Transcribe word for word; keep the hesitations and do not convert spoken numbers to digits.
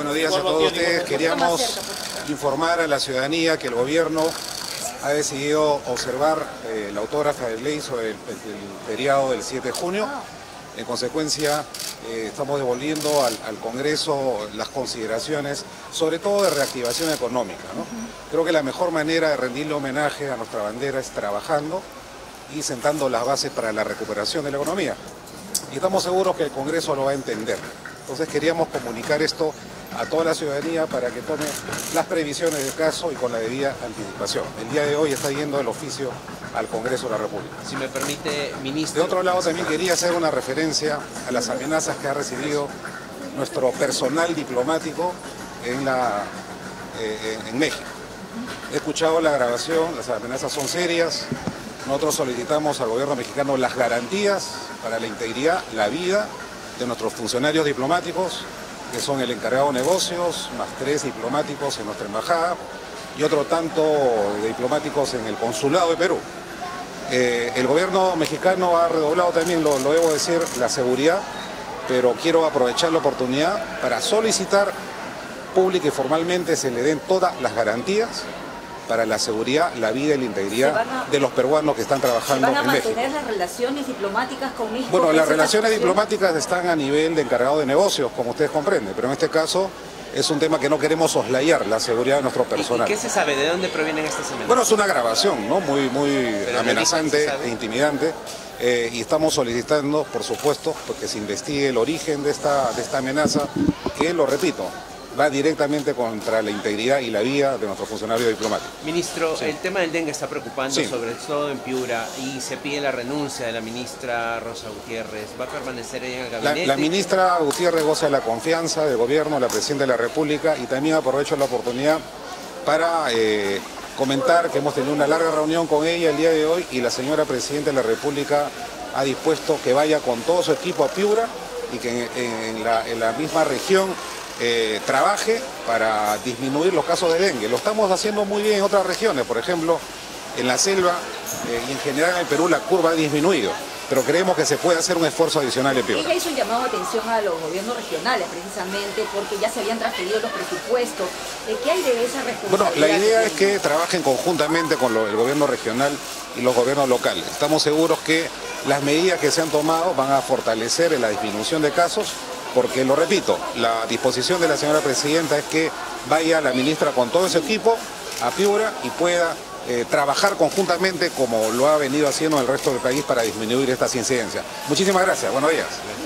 Buenos días a todos ustedes. Queríamos informar a la ciudadanía que el gobierno ha decidido observar eh, la autógrafa de ley sobre el, el, el feriado del siete de junio. En consecuencia, eh, estamos devolviendo al, al Congreso las consideraciones, sobre todo de reactivación económica, ¿no? Uh-huh. Creo que la mejor manera de rendirle homenaje a nuestra bandera es trabajando y sentando las bases para la recuperación de la economía. Y estamos seguros que el Congreso lo va a entender. Entonces queríamos comunicar esto a toda la ciudadanía para que tome las previsiones del caso y con la debida anticipación. El día de hoy está yendo el oficio al Congreso de la República. Si me permite, ministro... De otro lado, también quería hacer una referencia a las amenazas que ha recibido nuestro personal diplomático en, la, eh, en México. He escuchado la grabación, las amenazas son serias. Nosotros solicitamos al gobierno mexicano las garantías para la integridad, la vida de nuestros funcionarios diplomáticos, que son el encargado de negocios, más tres diplomáticos en nuestra embajada y otro tanto de diplomáticos en el consulado de Perú. Eh, el gobierno mexicano ha redoblado también, lo, lo debo decir, la seguridad, pero quiero aprovechar la oportunidad para solicitar pública y formalmente se le den todas las garantías para la seguridad, la vida y la integridad a, de los peruanos que están trabajando en México. ¿Se van a mantener las relaciones diplomáticas con México? Bueno, las relaciones diplomáticas están a nivel de encargado de negocios, como ustedes comprenden, pero en este caso es un tema que no queremos soslayar, la seguridad de nuestro personal. ¿Y qué se sabe? ¿De dónde provienen estas amenazas? Bueno, es una grabación, ¿no? Muy, muy amenazante e intimidante. Eh, y estamos solicitando, por supuesto, porque se investigue el origen de esta, de esta amenaza, que, lo repito, va directamente contra la integridad y la vida de nuestro funcionario diplomático. Ministro, sí. El tema del dengue está preocupando, sí. sobre todo en Piura, y se pide la renuncia de la ministra Rosa Gutiérrez. ¿Va a permanecer ella en el gabinete? La, la ministra Gutiérrez goza de la confianza del gobierno, la presidenta de la República, y también aprovecho la oportunidad para eh, comentar que hemos tenido una larga reunión con ella el día de hoy y la señora presidenta de la República ha dispuesto que vaya con todo su equipo a Piura y que en, en, la, en la misma región Eh, trabaje para disminuir los casos de dengue. Lo estamos haciendo muy bien en otras regiones, por ejemplo, en la selva eh, y en general en el Perú la curva ha disminuido, pero creemos que se puede hacer un esfuerzo adicional en Piura. Ella hizo un llamado de atención a los gobiernos regionales, precisamente, porque ya se habían transferido los presupuestos. ¿Qué hay de esa responsabilidad? Bueno, la idea es que trabajen conjuntamente con lo, el gobierno regional y los gobiernos locales. Estamos seguros que las medidas que se han tomado van a fortalecer en la disminución de casos, porque, lo repito, la disposición de la señora presidenta es que vaya la ministra con todo ese equipo a Piura y pueda eh, trabajar conjuntamente como lo ha venido haciendo el resto del país para disminuir estas incidencias. Muchísimas gracias, buenos días.